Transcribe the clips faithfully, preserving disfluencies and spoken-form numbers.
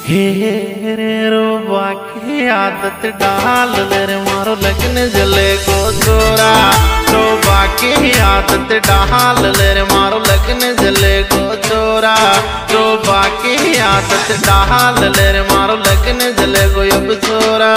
हेरे रोबा की आदत डाल ले मारो लगन जले को छोरा। रोबा की आदत डाल ले मारो लगन जले को छोरा। रोबा की आदत डाल ले मारो लगन जले को अब छोरा।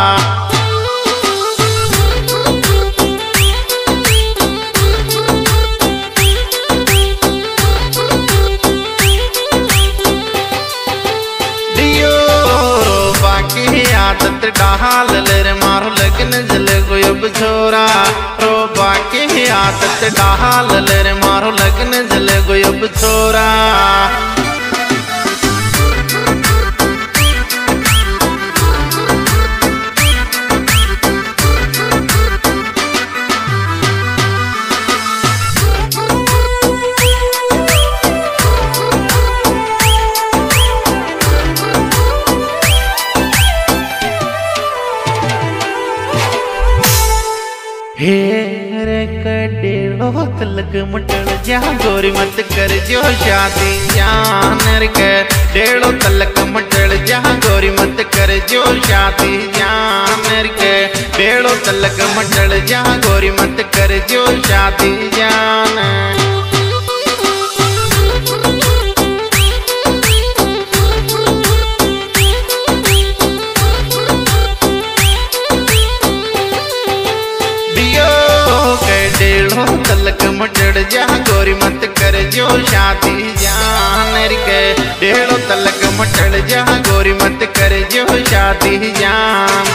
आदत डाल ले मारो लगन जले को अब छोरा। रोबा की आदत डाल ले मारो लगन जले को अब छोरा। हेरे कडेलो तलक मटल जा गोरी मत कर जो शादी जान के। डेलो तलक मटल जा गोरी मत कर जो शादी जान के। डेलो तलक मटल जा गोरी मत कर जो शादी जान। तलक मटड़ जा गोरी मत कर जो शादी जान के। डेढ़ो तलक मटड़ जा गोरी मत कर जो शादी जान।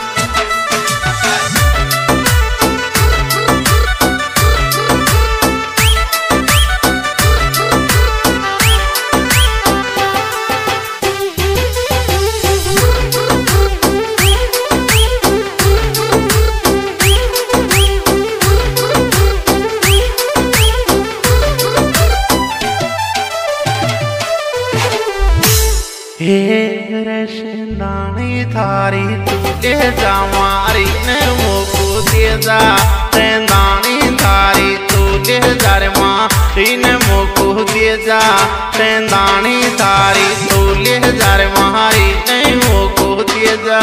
रशदानी थारी तूले जा मारी ने मोको दे जा। सेंदानी थारी तूले जा मारी ने मोको दे जा। सेंदानी थारी तूले जा मारी ने मोको दे जा।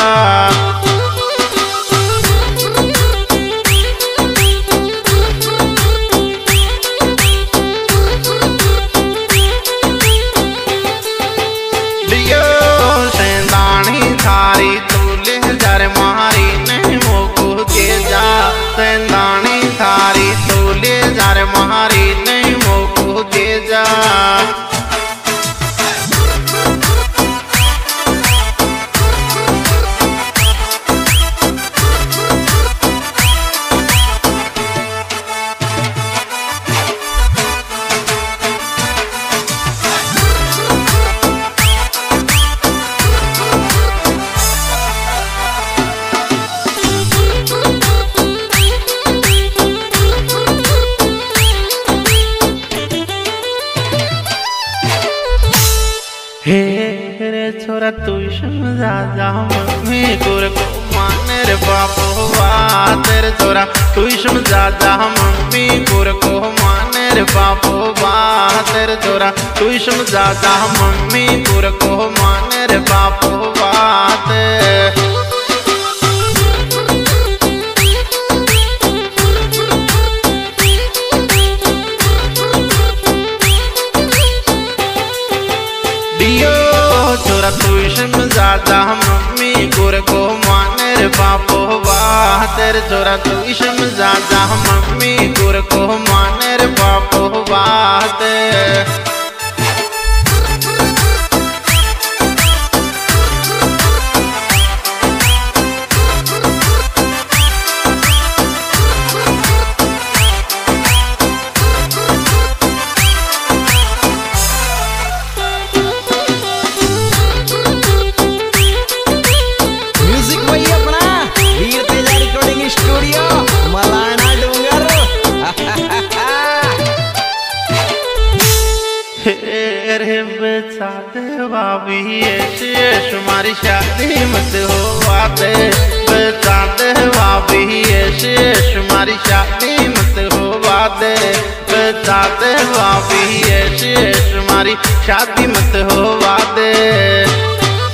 थारी तूले जर मारी नहीं मोको दे जा। सेंदानी थारी तूले जर मारी नहीं मोको दे जा। हेरे छोरा तू समझा जा मम्मी गोर को मान रे बापो बात रे छोरा। तू समझा जा मम्मी गोर को मान रे बापो बात रे छोरा। तू समझा जा मम्मी गोर को मान रे बापो बात। छोरा तू समझा जा मम्मी गोर को मान रे बापो बात रे छोरा। तू समझा जा मम्मी गोर को मान रे बापो बात। भाभी शेष हमारी शादी मत हो आते। बता दे भाभी शेष हमारी शादी मत हो आते। बता दे भाभी शेष हमारी शादी मत हो आते।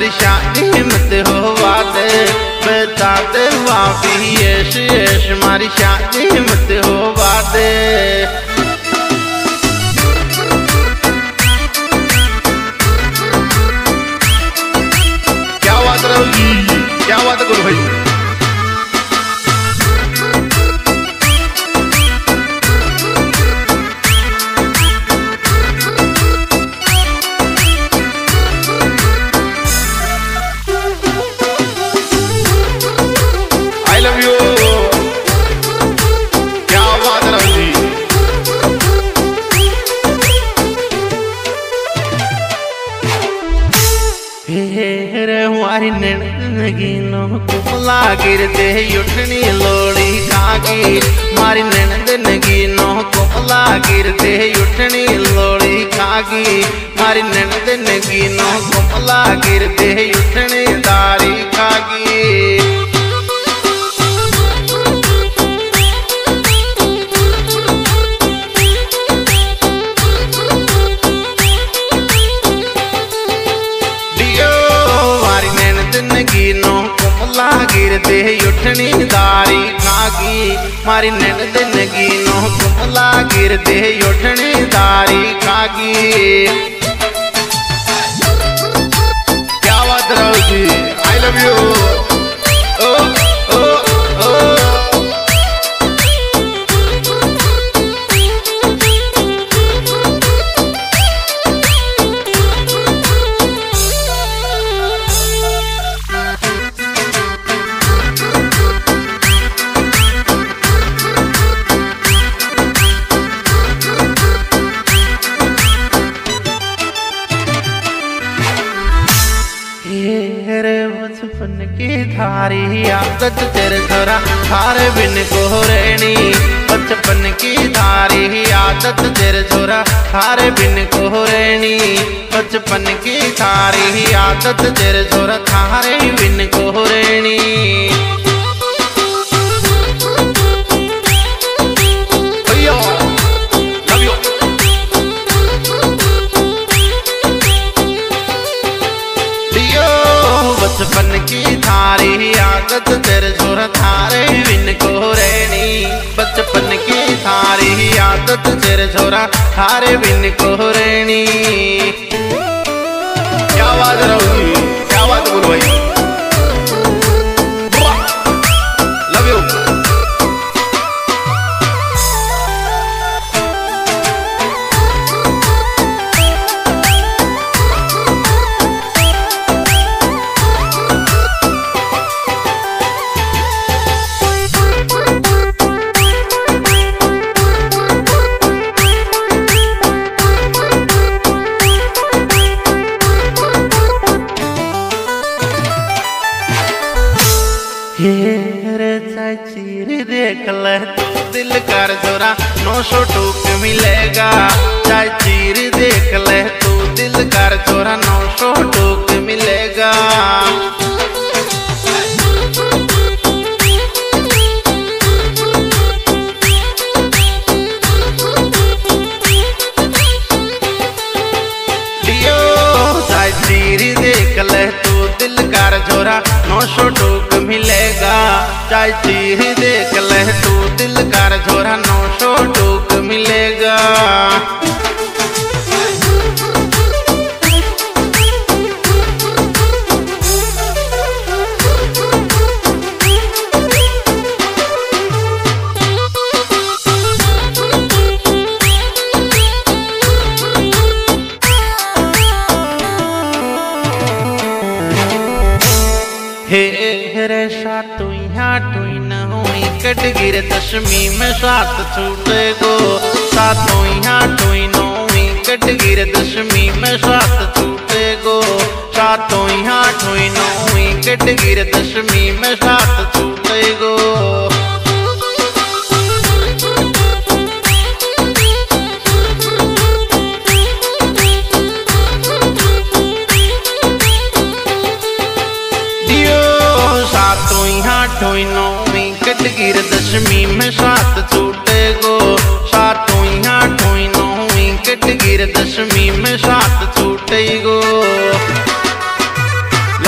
मारी शादी मत होवा दे बता दे वापी यश यश मारी शादी मत होवा दे। क्या बात रहोगी, क्या बात करो भाई। हमारी नैनदनगीनो कुमला गिरते उठनी लोड़ी कागी मारी नैनदनगीनो कुमला गिरते उठनी लोड़ी कागी मारी नैनदनगीनो कुमला गिरते उठनी दारी कागी। नगीनो कुमला गिरते उठनी दारी खागी मारी नैनदनगीनो कुमला गिरते उठनी दारी खागी। क्या बात रहोगी, आई लव यू। ओ ओ ओ बचपन की धारी आदत तेरे छोरा थारे बिन को रहनी बचपन की धारी आदत तेरे छोरा थारे बिन को रहनी बचपन की धारी आदत तेरे छोरा थारे बिन को रहनी। बचपन की थारी आदत तेरे छोरा थारे बिन को रहनी बचपन की थारी आदत तेरे छोरा थारे बिन को रहनी। क्या बात रहोगी, क्या बात बोलो भाई। Love you. रे चाचीर देख ले तू दिल कर जोरा नौ सौ टूक मिलेगा चाचीर देख ले तू दिल कर जोरा नौ सौ टूक मिलेगा। देख ले तू दिल कर जोरा नौ सौ टूक मिलेगा चाची देख ले तू दिल कर जोरा नौ सौ टूक मिलेगा। हे रे सातु यहाँ टुई न हुई कट गिर दशमी में सात छूटे गो सातु यहाँ टुई न हुई कट गिर दशमी में सात छूटे गो सातु यहाँ टुई न हुई कट गिर दशमी में सात छूटे गो। ठोई नौवीं कट गिर दशमी में सात छूटे गो सातों यहाँ ठोई नौवीं कट गिर दशमी में सात छूटे गो।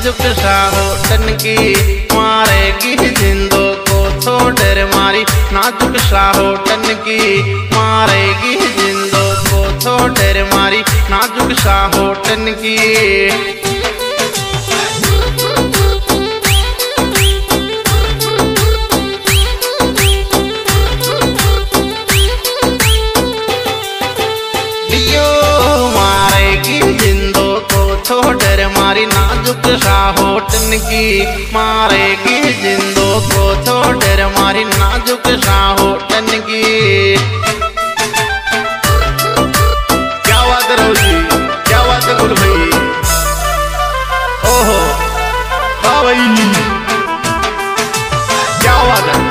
नाजुक सा होठन की मारेगी जिंदों को थोड़े मारी नाजुक सा होठन की मारेगी जिंदों को थोड़े मारी नाजुक सा होठन की। थोड़े मारी नाजुक सा होठन की मारेगी जिंदों को थोड़े मारी नाजुक सा होठन की। क्या बात है राहुल जी, क्या बात है गुल भाई। ओहो हाँ भाई क्या बात है।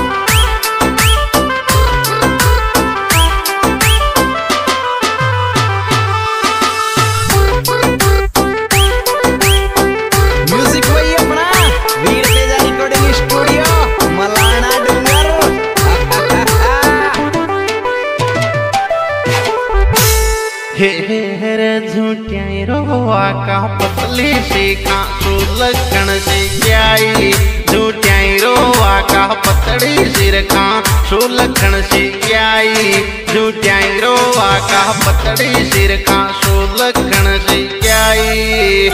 हेरे झूठियाई रोवा का पतली सीखा सुलक्षण से आई झूठियाई रोवा का पतली सिर का सुलक्षण से आई झूठियाई रोवा का पतली सिर का सुलक्षण से आई।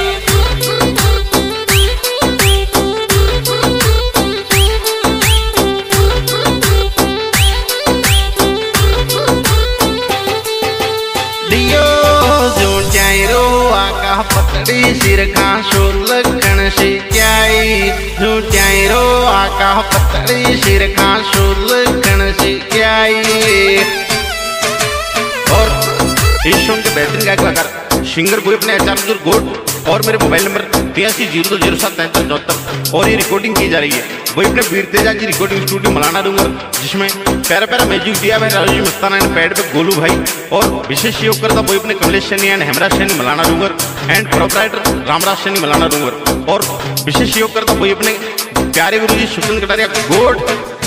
पतड़ी सिर का सुलक्षण से आई झूठियाई रोआ का पतड़ी सिर का सुलक्षण से आई। और इस सॉन्ग के बेहतरीन गायक कलाकार सिंगर कोई अपने एच गोड और मेरे मोबाइल नंबर तिरासी जीरो दो जीरो सात तैंतीस चौहत्तर और ये रिकॉर्डिंग की जा रही है वही अपने वीर तेजा जी रिकॉर्डिंग स्टूडियो मलाना डूंगर जिसमें प्यारा प्यारा म्यूजिक दिया है राजू मस्ताना एंड पैड पे गोलू भाई और विशेष सहयोग करता वही अपने Kamlesh Saini and Hemraj Saini Malana Dungar and proprietor Ramraj Saini Malana Dungar और विशेष सहयोग करता वही अपने प्यारे गुरु जी सुचन कटारिया गोड।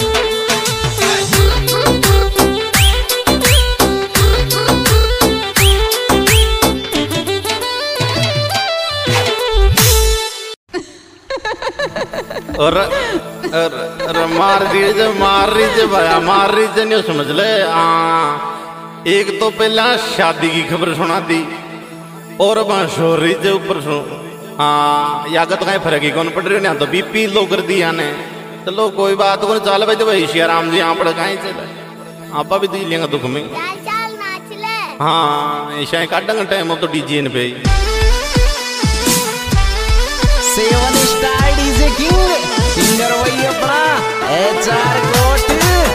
और, और, और मार दीजिए मार दीजिए भाया मार दीजिए नहीं समझ ले। हाँ एक तो पहला शादी की खबर सुना दी और हो रही थे ऊपर सो। हाँ यागत कहीं फर्क ही कौन पड़ रही ना तो बीपी लो कर दिया ने चलो कोई बात को चल भाई तो भाई श्याराम जी यहाँ पड़ कहीं चले आप भी दी लेंगे दुख में। हाँ ऐसा काटेंगे टाइम अब तो डीजे पे seven star DJ king singer वही अपना एचआर कोट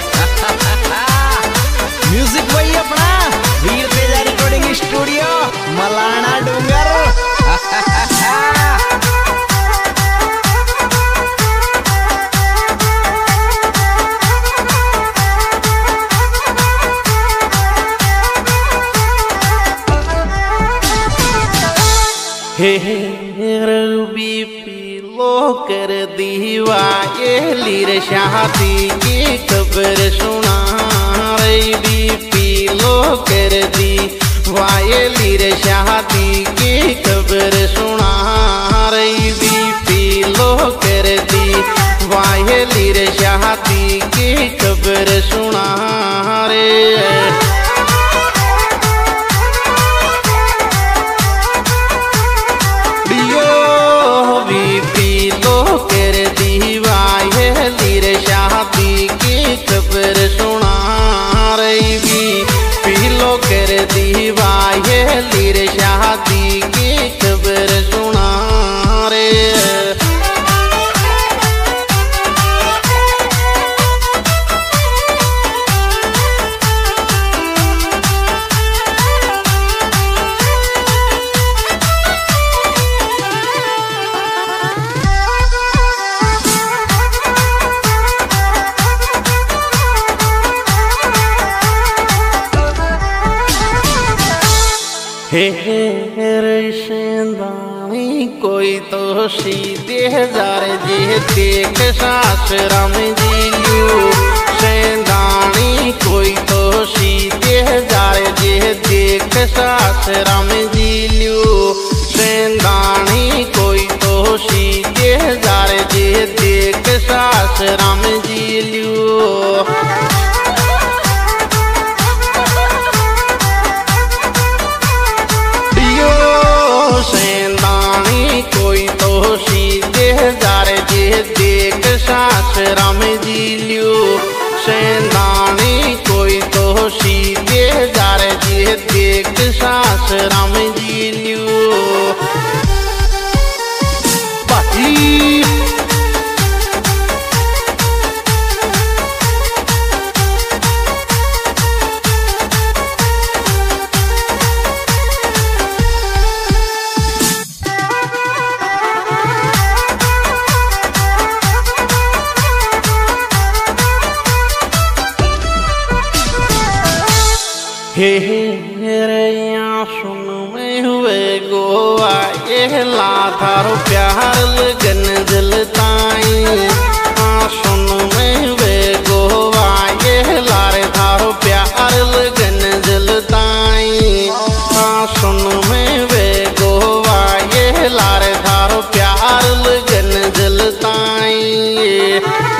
म्यूजिक वही अपना वीर तेजा रिकॉर्डिंग स्टूडियो मलाना डूंगर। हे रबी पीलो कर दीवा ये लीर शादी की खबर सुना रबी पीलो कर दी वाये लीर शादी की खबर सुना रबी पीलो कर दी वाये लीर शादी की खबर सुना रे। शादी की खबर सुना रही पीलो कर दीवा ये लीर शादी की खबर सुना रे। हे रशदानी कोई तो सीधे जार जे देख सासराम जिलियो सेंदानी कोई तो सीधे जार जे देख सासराम जिलियो सेंदानी कोई तो सीधे जार जे देख सास राम जी लियो। सेंदानी कोई तो सीधे जार जे देख सास राम जी लियो। सेंदानी कोई तो सीधे जार जे देख सास राम जी लियो। बाकी हे रैया सुन में हुए गोवा ये लाथारो प्यार लगन जलताई। हाँ सुन में हुए गोवा ये लारे थारो प्यार लगन जलताई। हाँ सुन में हुए गोवा ये लारे थारो प्यार लगन जलताई।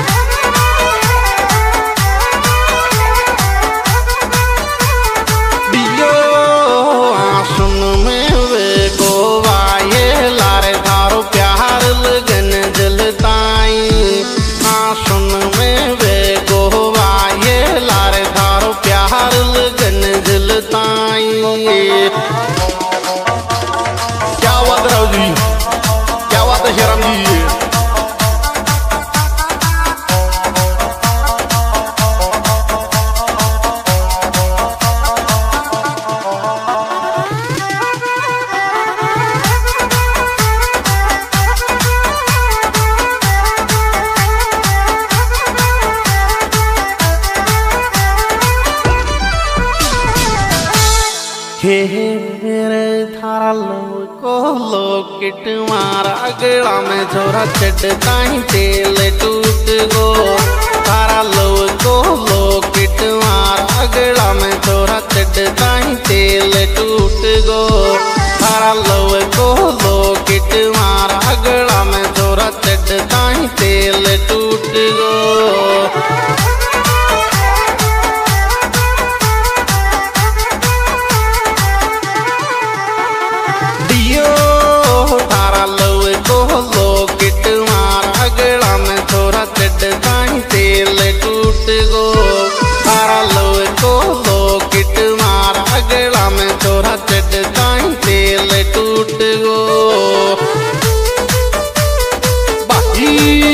क्या बात है राव जी, क्या बात है शेराम जी। हेरे थारा लो को लोकेट मारा गला में छोरा चढ़ता ही तेल टूट गो। थारा लो को लोकेट मारा गला में छोरा चढ़ता ही तेल टूट गो। थारा लो को लोकेट मारा गला में छोरा चढ़ता ही तेल टूट गो। तेल टूट गो। थारा लो को लोकेट मारा गला में छोरा चढ़ता ही तेल टूट गो। बाकी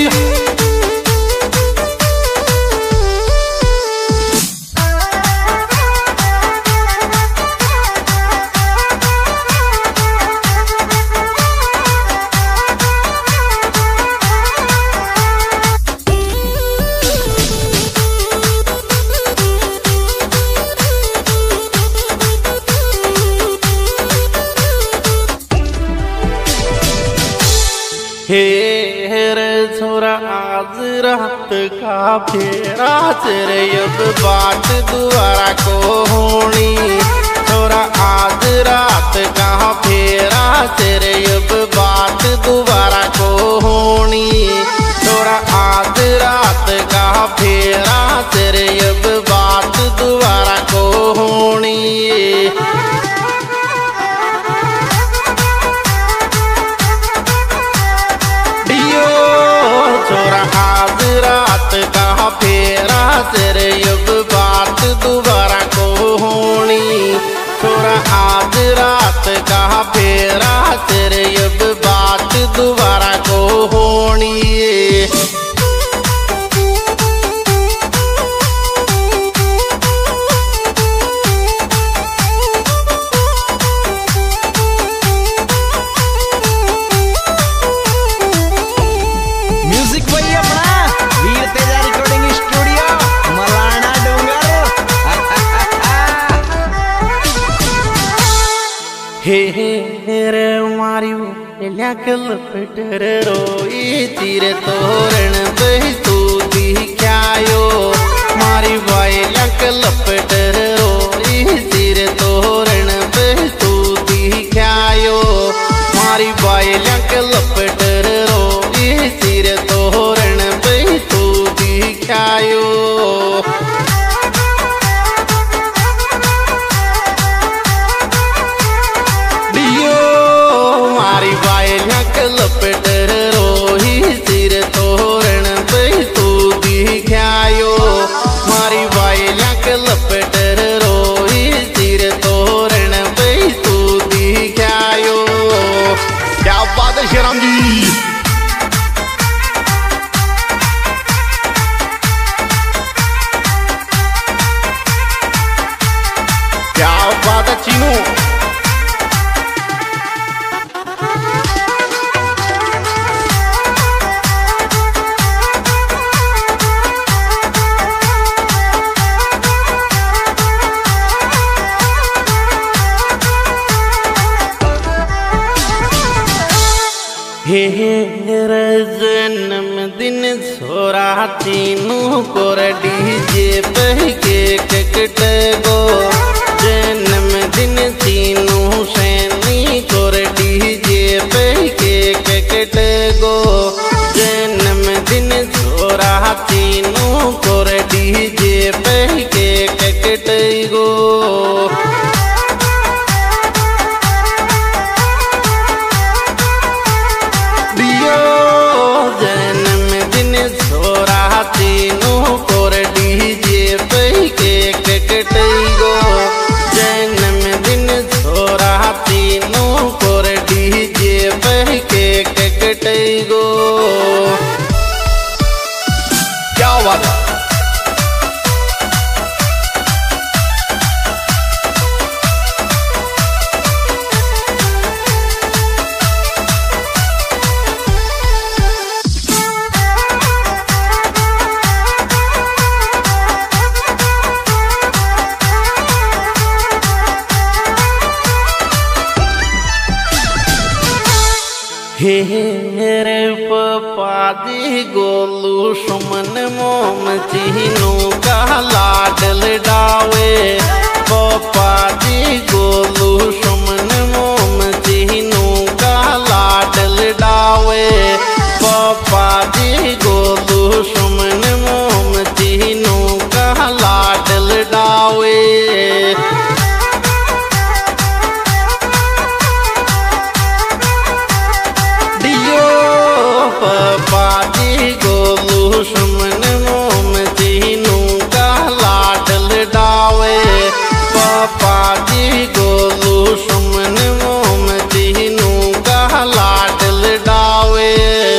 हेरे छोरा आज रात का फेरा तेरे अब बाट दोबारा को होनी। छोरा आज रात का फेरा तेरे अब बाट दोबारा को होनी। छोरा आज रात का फेरा तेरे अब बाट दोबारा को होनी। छोरा आज रात का फेरा तेरे अब बात दोबारा को होनी। छोरा आज रात का फेरा तेरे अब बात दोबारा को होनी। हेरे मारियो लकल पटर रोई तीरे तोरण बही तू दिखायो। मारी भाई लकल पटर रोई तीरे तोरण बही तू दिखायो। मारी भाई लकल पटर जन्मदिन छोरा तीनू कोर डीजे पे केक कटगो जन्मदिन तीनू सैनी कोर डीजे पे केक कटगो जन्मदिन छोरा तीनू कोर डीजे पे केक कटगो जन्मदिन छोरा तीनों कोर डीजे पे केक कटगो क्या बात है। हे रे पप्पा जी गोलू सुमन मोम चीनू का लाडल डावे पप्पा जी गोलू सुमन मोम चीनू का लाडल डावे पप्पा जी गोलू सुमन मोम चीनू का लाडल डावे सुमन मोम चीनू का लाडल डावे पापा जी गोलू सुमन मोम चीनू का लाडल डावे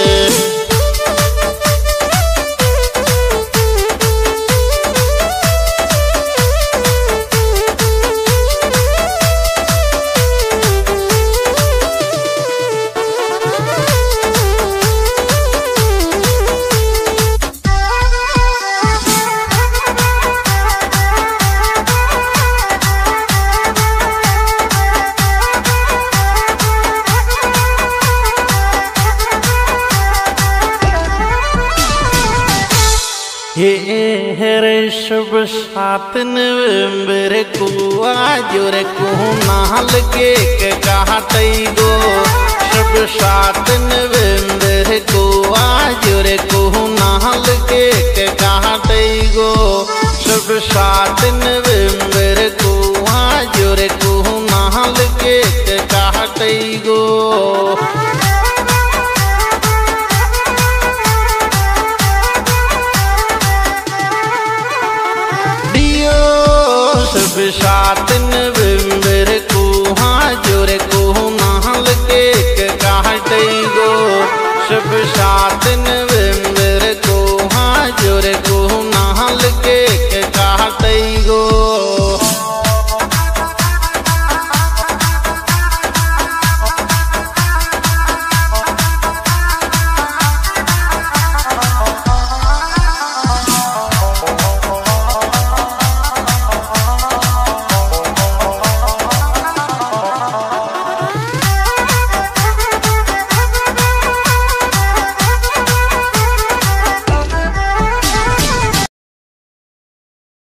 हे रे शुभ सात नवंबर को आजोर को नाल केक काटगो शुभ सात नवंबर को आजोर को नाल केक काटगो शुभ सात नवंबर को आजोर को नाल केक काटगो सात नवंबर को हाजुर को नाल केक काटगो शुभ सात